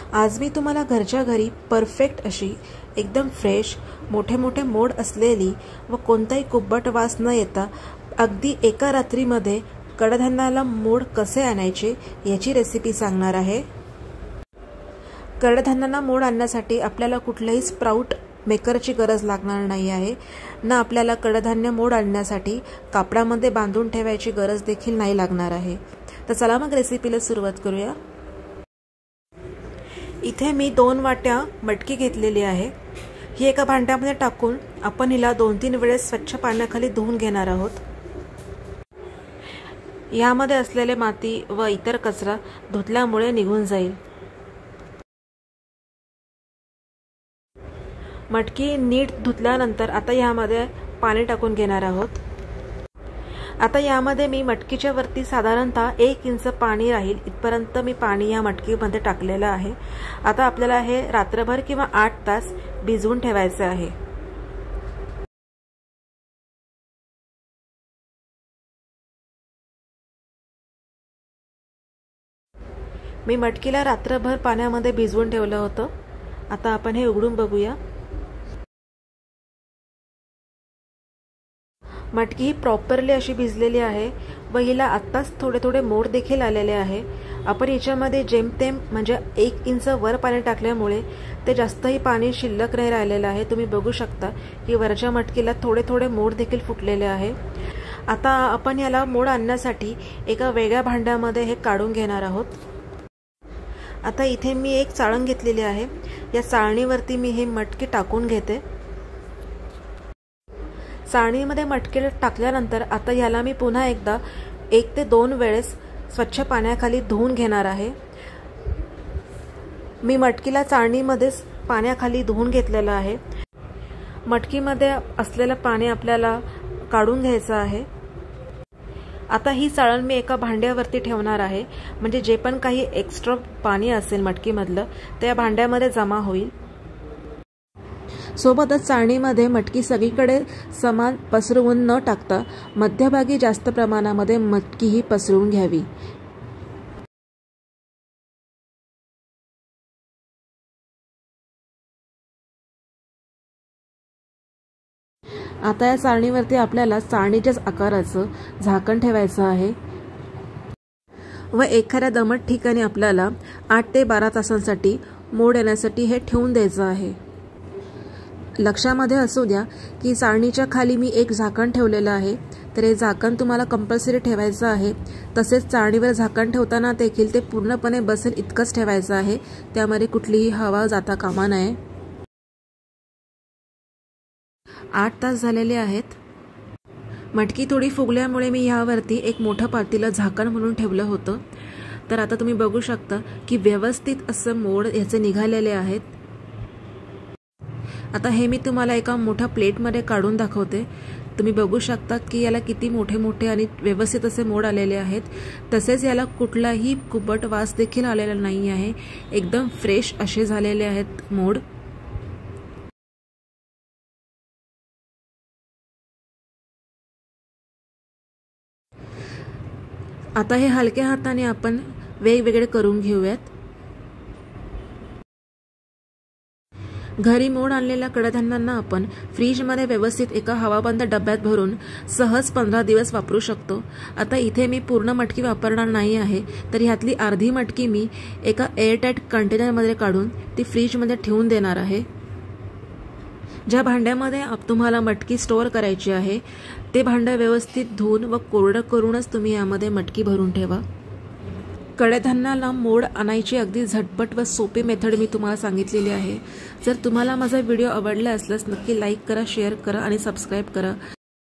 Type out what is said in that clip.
आज मी तुम्हाला घरच्या घरी परफेक्ट अशी एकदम फ्रेश मोठे मोठे मोड असलेली व कोणताही कुब्बट वास न येता अगदी एका रात्रीमध्ये कडधान्याला मोड कसे आणायचे याची रेसिपी सांगणार आहे। कडधान्यांना मोड आणण्यासाठी आपल्याला कुठल्याही स्प्राउट मेकरची गरज लागणार नाही आहे ना आपल्याला कडधान्य मोड आणण्यासाठी कापडामध्ये बांधून ठेवायची गरज देखील नाही लागणार आहे। तर चला मग रेसिपीला सुरुवात करूया। इथे मी 2 वाट्या मटकी घेतलेली आहे। ही एका भांड्यामध्ये टाकून आपण हिला 2-3 वेळेस स्वच्छ पाण्याखाली धुवून घेणार आहोत। यामध्ये असलेले माती व इतर कचरा धुतल्यामुळे निघून जाईल। मटकी नीट धुतल्यानंतर आता यामध्ये पाणी टाकून घेणार आहोत। आता यामध्ये मी मटकीच्या वरती साधारणतः 1 इंच पाणी राहील इथपर्यंत मी पाणी या मटकीमध्ये टाकलेलं आहे। आता आपल्याला हे रात्रभर किंवा 8 तास भिजवून ठेवायचे आहे। मी मटकीला रात्रभर पाण्यामध्ये भिजवून ठेवलं होतं। आता आपण हे उघडून बघूया। मटकी ही प्रॉपरली अशी भिजलेली आहे व हिला आत्ताच थोडे थोडे मोड देखील आलेले आहे। आपण याच्यामध्ये जेमतेम म्हणजे 1 इंच वर पाणी टाकल्यामुळे ते जास्तही पाणी शिल्लक नाही राहिलेलं आहे। तुम्ही बघू शकता की वरच्या मटकीला थोडे थोडे मोड देखील फुटलेले आहे। आता आपण याला मोड आणण्यासाठी एका वेगळ्या भांड्यामध्ये हे काढून घेणार आहोत। आता इथे मी एक चाळण घेतलेली आहे। या चाळणीवरती मी हे मटकी टाकून घेते। चाळणीमध्ये मटकी टाकल्यानंतर आता याला मी पुन्हा एकदा 1 ते 2 वेळेस स्वच्छ पाण्याखाली धुवून घेणार आहे। मी मटकीला चाळणीमध्ये पाण्याखाली धुवून घेतलेलं आहे। मटकीमध्ये असलेलं पाणी आपल्याला काढून घ्यायचं आहे। आता ही चाळण मी एका भांड्यावरती ठेवणार आहे म्हणजे जे पण काही एक्स्ट्रा पाणी असेल मटकीमधलं ते या भांड्यामध्ये जमा होईल। सोबतच चाळणीमध्ये मटकी सगळीकडे समान पसरवून न टाकता मध्यभागी जास्त प्रमाणामध्ये मटकी ही पसरवून घ्यावी। आता या चाळणीवरती आपल्याला चाळणीच्याच आकाराचं झाकण ठेवायचं आहे व एखाद्या दमट ठिकाणी आपल्याला 8 ते 12 तासांसाठी मोड येण्यासाठी हे ठेवून द्यायचं आहे। लक्षामध्ये असू द्या की चाळणीच्या खाली मी एक झाकण ठेवलेलं आहे तर हे झाकण तुम्हाला कंपल्सरी ठेवायचं आहे। तसेच चाळणीवर झाकण ठेवताना देखील ते पूर्णपणे बसेल इतकंच ठेवायचं आहे, त्यामध्ये कुठलीही हवा जाता कामा नये। 8 तास झालेले आहेत। मटकी थोडी फुगल्यामुळे मी यावरती एक मोठं पातेलं झाकण म्हणून ठेवलं होतं। तर आता तुम्ही बघू शकता की व्यवस्थित असं मोड याचे निघालेले आहेत। आता हे मी तुम्हाला एका मोठ्या प्लेटमध्ये काढून दाखवते। तुम्ही बघू शकता की याला किती मोठे मोठे आणि व्यवस्थित असे मोड आलेले आहेत। तसेच याला कुठलाही कुबट वास देखील आलेला नाही आहे। एकदम फ्रेश असे झालेले आहेत मोड। आता हे हलक्या हाताने आपण वेगवेगळे करून घेऊयात। घरी मोड आणलेल्या कडधान्यांना आपण फ्रीजमध्ये व्यवस्थित एका हवाबंद डब्यात भरून सहज 15 दिवस वापरू शकतो। आता इथे मी पूर्ण मटकी वापरणार नाही आहे तर ह्यातली अर्धी मटकी मी एका एअरटाइट कंटेनरमध्ये काढून ती फ्रीजमध्ये ठेवून देणार आहे। ज्या भांड्यामध्ये तुम्हाला मटकी स्टोअर करायची आहे ते भांडं व्यवस्थित धुवून व कोरडं करूनच तुम्ही यामध्ये मटकी भरून ठेवा। कडधान्याला मोड आणायची अगदी झटपट व सोपी मेथड मी तुम्हाला सांगितलेली आहे। जर तुम्हाला माझा व्हिडिओ आवडला असल्यास नक्की लाईक करा, शेअर करा आणि सबस्क्राईब करा।